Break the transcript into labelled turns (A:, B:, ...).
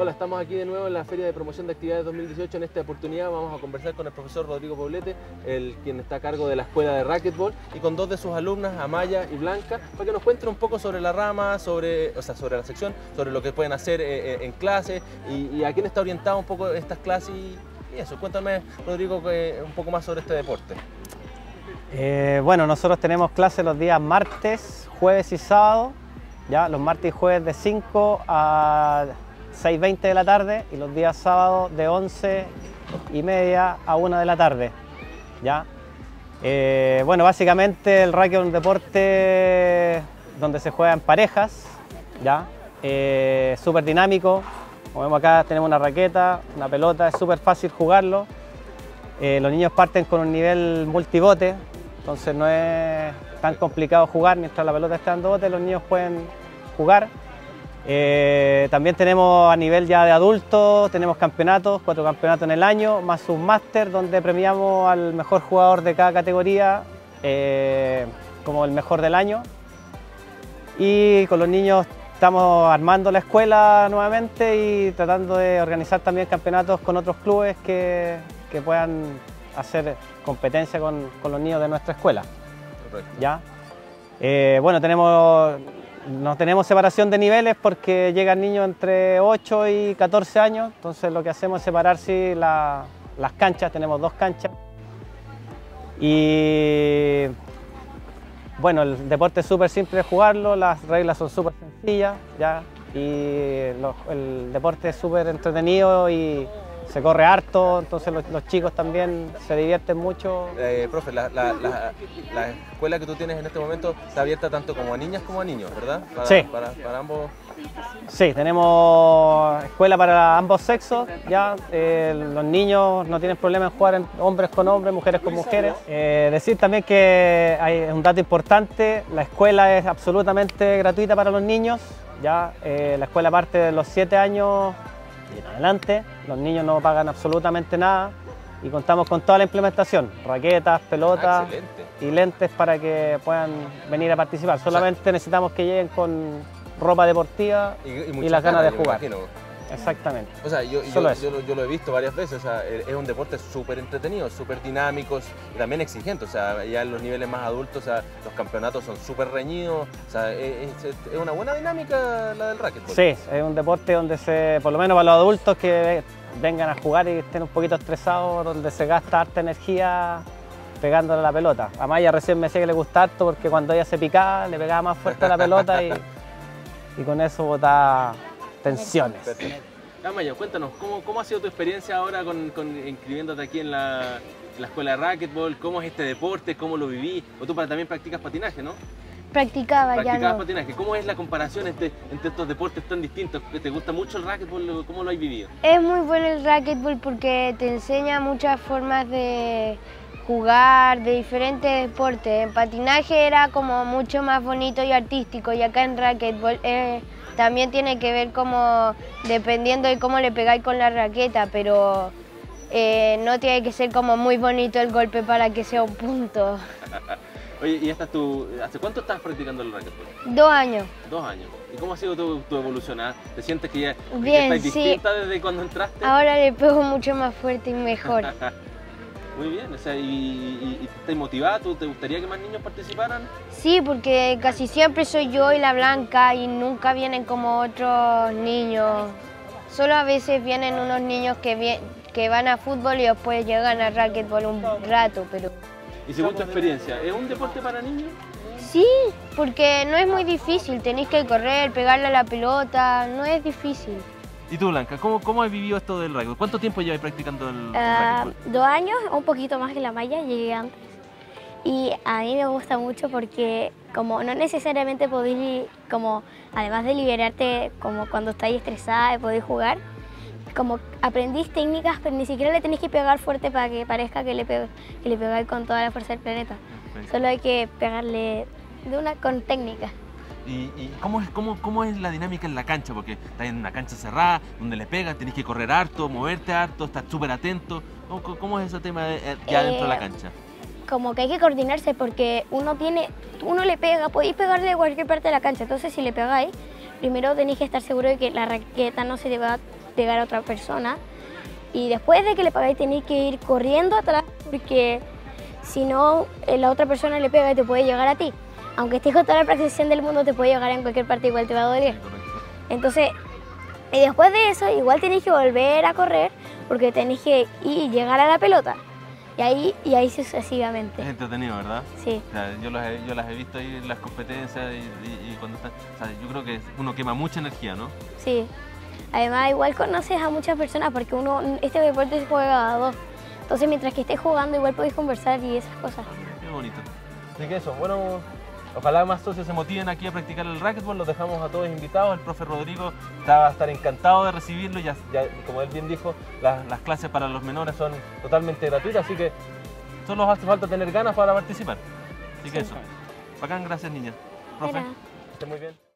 A: Hola, estamos aquí de nuevo en la Feria de Promoción de Actividades 2018. En esta oportunidad vamos a conversar con el profesor Rodrigo Poblete, quien está a cargo de la Escuela de Racquetball, y con dos de sus alumnas, Amaya y Blanca, para que nos cuenten un poco sobre la rama, sobre la sección, sobre lo que pueden hacer en clase y a quién está orientado un poco estas clases y eso. Cuéntame, Rodrigo, un poco más sobre este deporte.
B: Bueno, nosotros tenemos clases los días martes, jueves y sábado, ¿ya? Los martes y jueves de 5 a 6:20 de la tarde y los días sábados de 11:30 a 1 de la tarde, ¿ya? Bueno, básicamente el rugby es un deporte donde se juega en parejas, ¿ya? Súper dinámico. Como vemos acá tenemos una raqueta, una pelota, es súper fácil jugarlo. Los niños parten con un nivel multibote, entonces no es tan complicado jugar. Mientras la pelota esté dando bote, los niños pueden jugar. También tenemos a nivel ya de adultos, tenemos campeonatos, 4 campeonatos en el año, más un máster donde premiamos al mejor jugador de cada categoría como el mejor del año. Y con los niños estamos armando la escuela nuevamente y tratando de organizar también campeonatos con otros clubes que puedan hacer competencia con los niños de nuestra escuela.
A: Correcto.
B: ¿Ya? Bueno, no tenemos separación de niveles porque llegan niños entre 8 y 14 años, entonces lo que hacemos es separar sí, las canchas, tenemos 2 canchas. Y bueno, el deporte es súper simple de jugarlo, las reglas son súper sencillas, ¿ya? Y el deporte es súper entretenido y se corre harto, entonces los chicos también se divierten mucho.
A: Profe, la escuela que tú tienes en este momento está abierta tanto como a niñas como a niños, ¿verdad?
B: Sí.
A: Para ambos.
B: Sí, tenemos escuela para ambos sexos, ya los niños no tienen problema en jugar hombres con hombres, mujeres con mujeres. Decir también que hay un dato importante, la escuela es absolutamente gratuita para los niños, ya la escuela parte de los 7 años y en adelante, los niños no pagan absolutamente nada y contamos con toda la implementación, raquetas, pelotas y lentes para que puedan venir a participar. Solamente necesitamos que lleguen con ropa deportiva y las ganas de jugar. Exactamente.
A: O sea, yo lo he visto varias veces, o sea, es un deporte súper entretenido, súper dinámico y también exigente, o sea, ya en los niveles más adultos, o sea, los campeonatos son súper reñidos, o sea, es una buena dinámica la del racquetball.
B: Sí, es un deporte donde por lo menos para los adultos que vengan a jugar y estén un poquito estresados, donde se gasta harta energía pegándole a la pelota. A Maya recién me decía que le gusta harto porque cuando ella se picaba, le pegaba más fuerte a la pelota y con eso botaba tensiones.
A: Amaya, cuéntanos, ¿cómo ha sido tu experiencia ahora con inscribiéndote aquí en la escuela de racquetball? ¿Cómo es este deporte? ¿Cómo lo viví? O tú también practicas patinaje, ¿no?
C: Practicaba ya no.
A: Patinaje. ¿Cómo es la comparación entre estos deportes tan distintos? ¿Te gusta mucho el racquetball? ¿Cómo lo has vivido?
C: Es muy bueno el racquetball porque te enseña muchas formas de jugar, de diferentes deportes. En patinaje era como mucho más bonito y artístico y acá en racquetball también tiene que ver como dependiendo de cómo le pegáis con la raqueta, pero no tiene que ser como muy bonito el golpe para que sea un punto.
A: Oye, ¿y hace cuánto estás practicando el racquetball?
C: 2 años.
A: 2 años. ¿Y cómo ha sido tu evolución? ¿Te sientes que ya
C: Bien,
A: estás distinta desde cuando entraste?
C: Ahora le pego mucho más fuerte y mejor.
A: Muy bien, o sea, ¿y estás motivada? ¿Te gustaría que más niños participaran?
C: Sí, porque casi siempre soy yo y la Blanca y nunca vienen como otros niños. Solo a veces vienen unos niños que van a fútbol y después llegan a racquetball un rato, pero...
A: ¿Y según tu experiencia, es un deporte para niños?
C: Sí, porque no es muy difícil, tenéis que correr, pegarle a la pelota, no es difícil.
A: ¿Y tú, Blanca, cómo has vivido esto del rugby? ¿Cuánto tiempo llevas practicando el rugby?
D: 2 años, un poquito más que la Maya, llegué antes. Y a mí me gusta mucho porque como no necesariamente podéis, como además de liberarte como cuando estáis estresada, podéis jugar, como aprendís técnicas, pero ni siquiera le tenéis que pegar fuerte para que parezca que le pegáis con toda la fuerza del planeta. Solo hay que pegarle con técnica.
A: ¿Y cómo es la dinámica en la cancha? Porque estás en una cancha cerrada, donde le pegas, tenés que correr harto, moverte harto, estar súper atento. ¿Cómo es ese tema ya dentro de la cancha?
D: Como que hay que coordinarse porque uno le pega, podéis pegarle de cualquier parte de la cancha. Entonces si le pegáis, primero tenéis que estar seguro de que la raqueta no se te va pegar a otra persona. Y después de que le pegáis tenéis que ir corriendo atrás porque si no la otra persona le pega y te puede llegar a ti. Aunque estés con toda la precisión del mundo te puede llegar en cualquier parte, igual te va a doler. Entonces, y después de eso igual tenéis que volver a correr porque tenéis que ir, llegar a la pelota. Y ahí sucesivamente.
A: Es entretenido, ¿verdad?
D: Sí.
A: O sea, yo las he visto ahí en las competencias y cuando están... O sea, yo creo que uno quema mucha energía, ¿no?
D: Sí. Además, igual conoces a muchas personas porque este deporte se juega a dos. Entonces, mientras que estés jugando, igual podéis conversar y esas cosas.
A: Qué bonito. Así que eso, bueno, ojalá más socios se motiven aquí a practicar el racquetball. Los dejamos a todos invitados. El profe Rodrigo va a estar encantado de recibirlo. Ya, como él bien dijo, las clases para los menores son totalmente gratuitas, así que solo hace falta tener ganas para participar. Así que eso. Bacán, gracias niñas. Profe,
D: Era.
A: que esté muy bien.